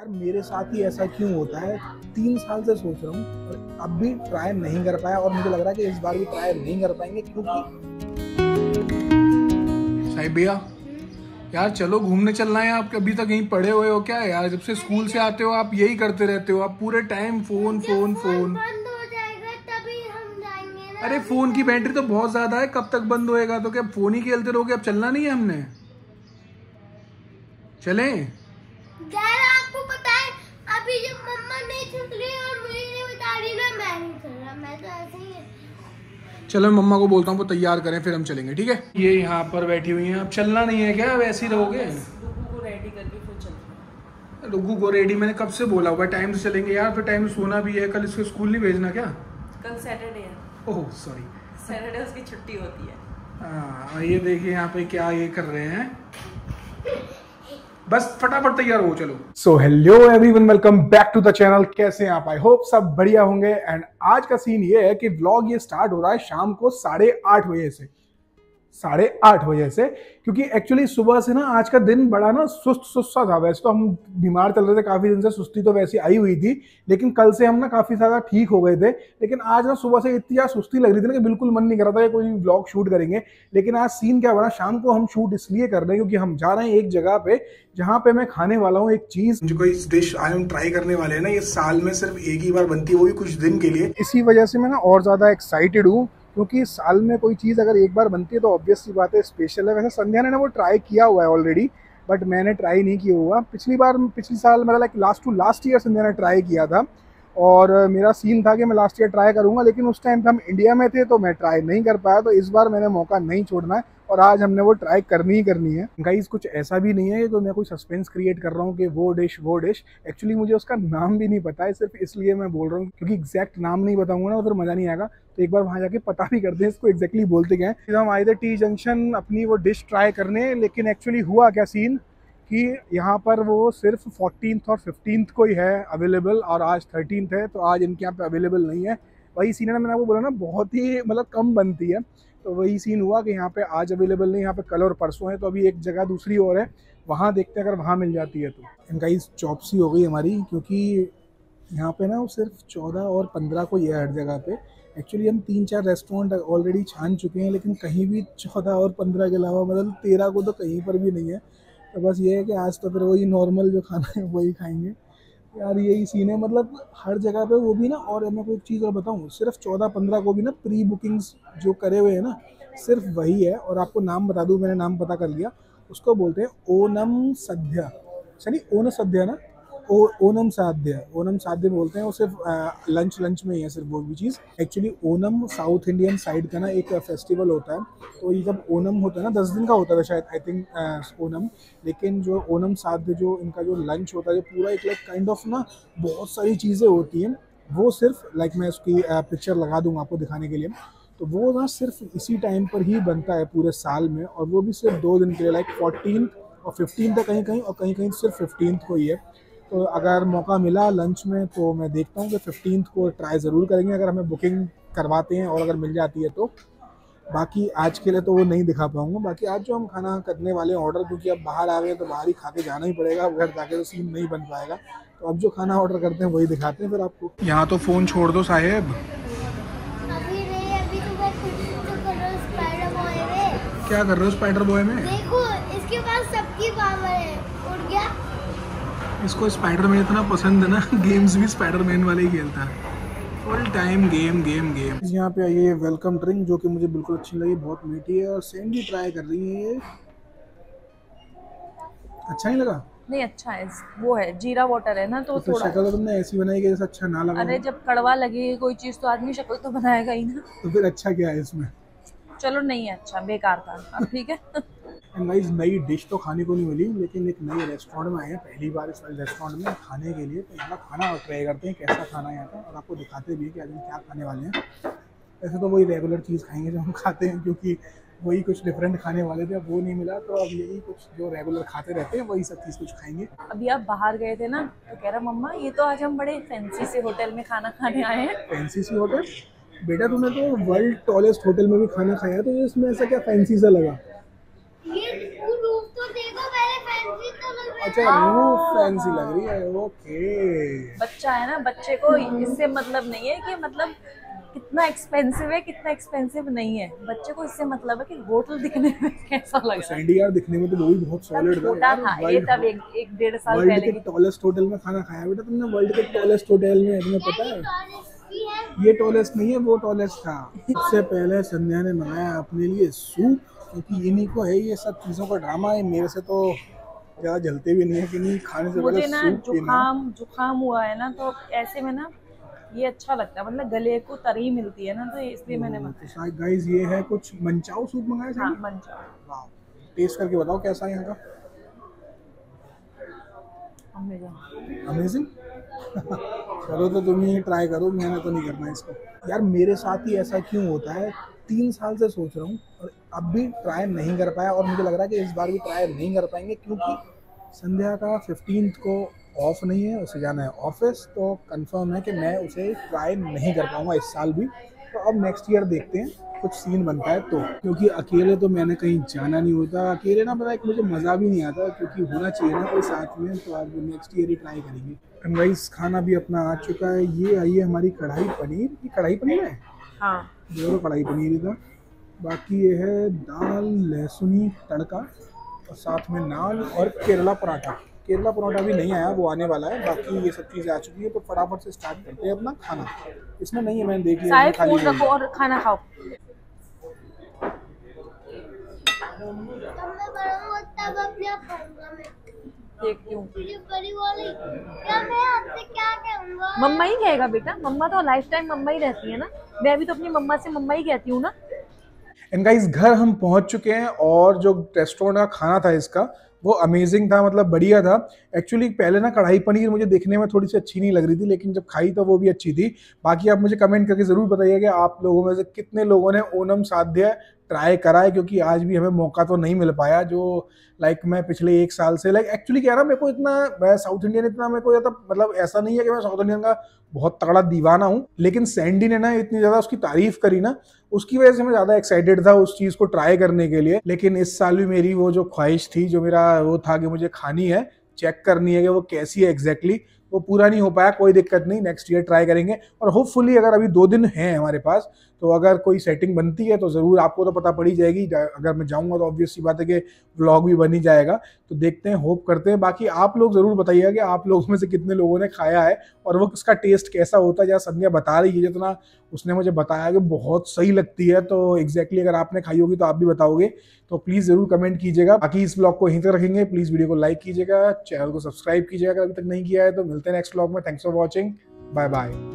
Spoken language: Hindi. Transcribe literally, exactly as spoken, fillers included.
यार मेरे साथ ही ऐसा क्यों होता है, तीन साल से सोच रहा हूँ और अब भी ट्राई नहीं कर पाया और मुझे लग रहा है कि इस बार भी ट्राई नहीं कर पाएंगे क्योंकि साहिब भैया यार चलो घूमने चलना है। आप अभी तक यहीं पड़े हुए हो क्या यार? जब से स्कूल से आते हो आप यही करते रहते हो, आप पूरे टाइम फोन फोन फोन। बंद हो जाएगा तभी हम जाएंगे ना। अरे फोन की बैटरी तो बहुत ज्यादा है, कब तक बंद होएगा? तो क्या फोन ही खेलते रहोगे? अब चलना नहीं है हमने? चलें? यार आपको पता है अभी जब मम्मा नहीं छुप रही और मुझे नहीं बता रही ना, मैं नहीं चल रहा, मैं तो ऐसे ही है। चलो मैं मम्मा को बोलता हूँ वो तैयार करें फिर हम चलेंगे, ठीक है? ये यहाँ पर बैठी हुई हैं, अब चलना नहीं है क्या? वैसे ही रहोगे? को रेडी करके फिर चलते हैं। रुगू को रेडी मैंने कब से बोला हुआ, टाइम से चलेंगे यार, फिर टाइम से सोना भी है, कल इसको स्कूल नहीं भेजना क्या? कल सैटरडे है। ओह सॉरी, सैटरडे उसकी छुट्टी होती है। हाँ ये देखिए यहाँ पे क्या ये कर रहे हैं, बस फटाफट तैयार हो चलो। So hello everyone, welcome back to the channel. कैसे हैं आप? आई होप सब बढ़िया होंगे। एंड आज का सीन ये है कि व्लॉग ये स्टार्ट हो रहा है शाम को साढ़े आठ बजे से साढ़े आठ बजे से क्योंकि एक्चुअली सुबह से ना आज का दिन बड़ा ना सुस्त सुस्त सा था। वैसे तो हम बीमार चल रहे थे काफी दिन से, सुस्ती तो वैसी आई हुई थी, लेकिन कल से हम ना काफी ज्यादा ठीक हो गए थे। लेकिन आज ना सुबह से इतनी ज्यादा सुस्ती लग रही थी ना कि बिल्कुल मन नहीं कर रहा था कि कोई व्लॉग शूट करेंगे। लेकिन आज सीन क्या बना, शाम को हम शूट इसलिए कर रहे हैं क्योंकि हम जा रहे हैं एक जगह पे जहाँ पे मैं खाने वाला हूँ एक चीज, जो कोई डिश आज हम ट्राई करने वाले हैं ना, ये साल में सिर्फ एक ही बार बनती है, वो भी कुछ दिन के लिए। इसी वजह से मैं ना और ज्यादा एक्साइटेड हूँ क्योंकि साल में कोई चीज़ अगर एक बार बनती है तो ऑब्वियस सी बात है स्पेशल है। वैसे संध्या ने ना वो ट्राई किया हुआ है ऑलरेडी, बट मैंने ट्राई नहीं किया हुआ। पिछली बार पिछली साल मेरा like last to last year Sandhya ने ट्राई किया था और मेरा सीन था कि मैं लास्ट ईयर ट्राई करूंगा, लेकिन उस टाइम पे हम इंडिया में थे तो मैं ट्राई नहीं कर पाया। तो इस बार मैंने मौका नहीं छोड़ना है और आज हमने वो ट्राई करनी ही करनी है। गाइस कुछ ऐसा भी नहीं है कि तो मैं कोई सस्पेंस क्रिएट कर रहा हूँ कि वो डिश वो डिश एक्चुअली मुझे उसका नाम भी नहीं पता है, सिर्फ इसलिए मैं बोल रहा हूँ क्योंकि एग्जैक्ट नाम नहीं बताऊंगा ना तो फिर मजा नहीं आएगा। तो एक बार वहाँ जाके पता भी करते हैं इसको एग्जैक्टली बोलते क्या है। हम आए थे टी जंक्शन अपनी वो डिश ट्राई करने, लेकिन एक्चुअली हुआ क्या सीन कि यहाँ पर वो सिर्फ फोर्टीन्थ और फिफ्टींथ को ही है अवेलेबल और आज थर्टीन्थ है, तो आज इनके यहाँ पे अवेलेबल नहीं है। वही सीन है ना, मैंने आपको बोला ना बहुत ही मतलब कम बनती है, तो वही सीन हुआ कि यहाँ पे आज अवेलेबल नहीं, यहाँ पे कल और परसों है। तो अभी एक जगह दूसरी और है, वहाँ देखते हैं अगर वहाँ मिल जाती है तो। इनका इस चौपसी हो गई हमारी क्योंकि यहाँ पे ना वो सिर्फ चौदह और पंद्रह को ही है हर जगह पे। एक्चुअली हम तीन चार रेस्टोरेंट ऑलरेडी छान चुके हैं, लेकिन कहीं भी चौदह और पंद्रह के अलावा मतलब तेरह को तो कहीं पर भी नहीं है। तो बस ये है कि आज तो फिर वही नॉर्मल जो खाना है वही खाएंगे यार। यही सीन है मतलब हर जगह पे, वो भी ना। और मैं कोई चीज़ और बताऊँ, सिर्फ चौदह पंद्रह को भी ना प्री बुकिंग्स जो करे हुए हैं ना सिर्फ वही है। और आपको नाम बता दूँ, मैंने नाम पता कर लिया, उसको बोलते हैं ओनम सद्या। चलिए ओनम सद्या ना, ओ ओनम साध्य ओनम साध्य बोलते हैं। वो सिर्फ लंच लंच में ही है सिर्फ वो भी चीज़। Actually Onam south Indian side का ना एक फेस्टिवल होता है, तो ये जब ओनम होता है ना दस दिन का होता है शायद आई थिंक ओनम। लेकिन जो ओनम साध्य जो इनका जो लंच होता है, जो पूरा एक लाइक काइंड ऑफ ना बहुत सारी चीज़ें होती हैं, वो सिर्फ लाइक मैं उसकी पिक्चर लगा दूँगा आपको दिखाने के लिए। तो वो ना सिर्फ इसी टाइम पर ही बनता है पूरे साल में, और वो भी सिर्फ दो दिन के लिए, लाइक फोर्टीन और फिफ्टीन तक कहीं कहीं और कहीं कहीं सिर्फ फिफ्टीन को ही है। तो अगर मौका मिला लंच में तो मैं देखता हूँ कि फिफ्टीन को ट्राई ज़रूर करेंगे अगर हमें बुकिंग करवाते हैं और अगर मिल जाती है तो। बाकी आज के लिए तो वो नहीं दिखा पाऊँगा। बाकी आज जो हम खाना करने वाले हैं ऑर्डर, क्योंकि अब बाहर आ गए तो बाहर ही खा के जाना ही पड़ेगा, घर जाके तो सीन नहीं बन पाएगा। तो अब जो खाना ऑर्डर करते हैं वही दिखाते हैं फिर आपको। यहाँ तो फोन छोड़ दो साहेब। अभी नहीं, अभी तो मैं कुछ तो कर रहा हूँ स्पाइडर बॉय में। क्या कर रहे हो स्पाइडर बॉय में? देखो इसके पास सबकी पावर है। उड़ गया। इसको स्पाइडरमैन इतना पसंद है ना, गेम्स भी स्पाइडरमैन वाले ही खेलता है, full time game game game. यहाँ पे आई है वेलकम ड्रिंक जो कि मुझे बिल्कुल अच्छी लगी, बहुत मीठी है। और सैंडी ट्राई कर रही है ये, अच्छा नहीं लगा? नहीं अच्छा है, वो है जीरा वाटर है ना, तो तो थोड़ा। शक्ल तो तुमने ऐसी बनाई कि जैसे अच्छा ना लगा। अरे जब कड़वा लगे कोई चीज तो आदमी शक्ल तो बनाएगा ही ना। तो फिर अच्छा क्या है इसमें? चलो नहीं है अच्छा, बेकार था। अब ठीक है। गाइस नई डिश तो खाने को नहीं मिली, लेकिन एक नए रेस्टोरेंट में आए हैं पहली बार इस वाले रेस्टोरेंट में खाने के लिए। तो यहाँ खाना ट्राई करते हैं कैसा खाना है यहाँ का, और आपको दिखाते भी हैं कि आज हम क्या खाने वाले हैं। वैसे तो वही रेगुलर चीज़ खाएंगे जो हम खाते हैं, क्योंकि वही कुछ डिफरेंट खाने वाले थे, अब वो नहीं मिला तो अब यही कुछ जो रेगुलर खाते रहते हैं वही सब चीज़ कुछ खाएंगे। अभी आप बाहर गए थे ना, तो कह रहा मम्मा ये तो आज हम बड़े फैंसी से होटल में खाना खाने आए हैं। फैंसी सी होटल? बेटा तूने तो वर्ल्ड टॉलेस्ट होटल में भी खाना खाया, तो इसमें ऐसा क्या फैंसी सा लगा? ये रूफ तो देखो, पहले फैंसी तो लग रहा अच्छा रूफ फैंसी लग रही है, ओके। बच्चा है ना, बच्चे को इससे मतलब नहीं है कि मतलब कितना एक्सपेंसिव है कितना एक्सपेंसिव नहीं है, बच्चे को इससे मतलब है कि होटल दिखने में कैसा लग रहा है। सैंडी यार दिखने में तो वो भी बहुत सॉलिड था। छोटा था ये तब एक एक डेढ़ साल वर्ल्ड पहले के की। टॉलेस्ट होटल में खाना खाया बेटा तुमने? वर्ल्ड के टॉलेस्ट होटल में, तुम्हें पता है? ये टॉलेस्ट नहीं है, वो टॉलेस्ट था। सबसे पहले संध्या ने मंगाया अपने लिए सूप, क्योंकि इन्हीं को है ये सब चीज़ों का ड्रामा है। मेरे से तो ज़्यादा जलते भी नहीं है कि नहीं खाने से पहले मुझे ना सूप पीना। जुकाम जुकाम हुआ है ना, तो ऐसे में ना ये अच्छा लगता है, मतलब गले को तरी मिलती है ना, तो इसलिए मैंने मंगाया। तो गाइस ये है कुछ मंचाओ सूप मंगाया था। हाँ मंचा। वाह, टेस्ट करके बताओ कैसा है यहाँ का। अमेजिंग। चलो तो तुम ही ट्राई करो, मैंने तो नहीं करना इसको। यार मेरे साथ ही ऐसा क्यों होता है, तीन साल से सोच रहा हूँ और अब भी ट्राई नहीं कर पाया, और मुझे लग रहा है कि इस बार भी ट्राई नहीं कर पाएंगे, क्योंकि संध्या का फिफ्टींथ को ऑफ नहीं है, उसे जाना है ऑफिस, तो कंफर्म है कि मैं उसे ट्राई नहीं कर पाऊंगा इस साल भी। तो अब नेक्स्ट ईयर देखते हैं, कुछ सीन बनता है तो, क्योंकि अकेले तो मैंने कहीं जाना नहीं होता। अकेले ना पता है कि मुझे मज़ा भी नहीं आता, क्योंकि होना चाहिए ना कोई साथ में। तो अब नेक्स्ट ईयर ही ट्राई करेंगे। एंड गाइस खाना भी अपना आ चुका है। ये आई है हमारी कढ़ाई पनीर। ये कढ़ाई पनीर है, हाँ जो कढ़ाई पनीर ही था। बाकी ये है दाल लहसुनी तड़का, और साथ में नान और केरला पराठा। केरला पराठा भी नहीं आया, वो आने वाला है। बाकी ये सब चीज़ें आ चुकी है, तो फटाफट से स्टार्ट करते हैं अपना खाना। इसमें नहीं है, मैंने देख लिया, साइड खाली फोन रखो और खाना खाओ। तब मैं बड़ा हूँ तब अपने आप खाऊंगा मैं। देखती हूँ ये बड़ी वाली क्या मैं आपसे क्या कहूँगा? मम्मा ही कहेगा बेटा, मम्मा तो लाइफ टाइम मम्मा ही रहती है ना, मैं भी तो अपनी मम्मा से मम्मा ही कहती हूँ ना। एंड गाइस घर हम पहुंच चुके हैं, और जो रेस्टोरेंट का खाना था इसका वो अमेजिंग था, मतलब बढ़िया था। एक्चुअली पहले ना कढ़ाई पनीर मुझे देखने में थोड़ी सी अच्छी नहीं लग रही थी, लेकिन जब खाई तो वो भी अच्छी थी। बाकी आप मुझे कमेंट करके ज़रूर बताइए कि आप लोगों में से कितने लोगों ने ओनम साध्य ट्राई करा है, क्योंकि आज भी हमें मौका तो नहीं मिल पाया। जो लाइक मैं पिछले एक साल से लाइक एक्चुअली क्या ना, मेरे को इतना, मैं साउथ इंडियन इतना मेरे को ज़्यादा मतलब ऐसा नहीं है कि मैं साउथ इंडियन का बहुत तगड़ा दीवाना हूँ, लेकिन सैंडी ने ना इतनी ज़्यादा उसकी तारीफ करी ना, उसकी वजह से मैं ज़्यादा एक्साइटेड था उस चीज़ को ट्राई करने के लिए। लेकिन इस साल भी मेरी वो जो ख्वाहिश थी, जो मेरा वो था कि मुझे खानी है, चेक करनी है कि वो कैसी है एग्जैक्टली, वो पूरा नहीं हो पाया। कोई दिक्कत नहीं, नेक्स्ट ईयर ट्राई करेंगे। और होपफुली अगर अभी दो दिन हैं हमारे पास, तो अगर कोई सेटिंग बनती है तो ज़रूर आपको तो पता पड़ ही जाएगी। अगर मैं जाऊंगा तो ऑब्वियस सी बात है कि व्लॉग भी बन ही जाएगा। तो देखते हैं, होप करते हैं। बाकी आप लोग ज़रूर बताइएगा कि आप लोगों में से कितने लोगों ने खाया है और वो उसका टेस्ट कैसा होता है। जैसा संध्या बता रही है, जितना उसने मुझे बताया कि बहुत सही लगती है, तो एग्जैक्टली अगर आपने खाई होगी तो आप भी बताओगे, तो प्लीज़ ज़रूर कमेंट कीजिएगा। बाकी इस ब्लॉग को यहीं तक रखेंगे। प्लीज़ वीडियो को लाइक कीजिएगा, चैनल को सब्सक्राइब कीजिएगा अगर अभी तक नहीं किया है। तो मिलते हैं नेक्स्ट ब्लॉग में। Thanks for watching, bye bye.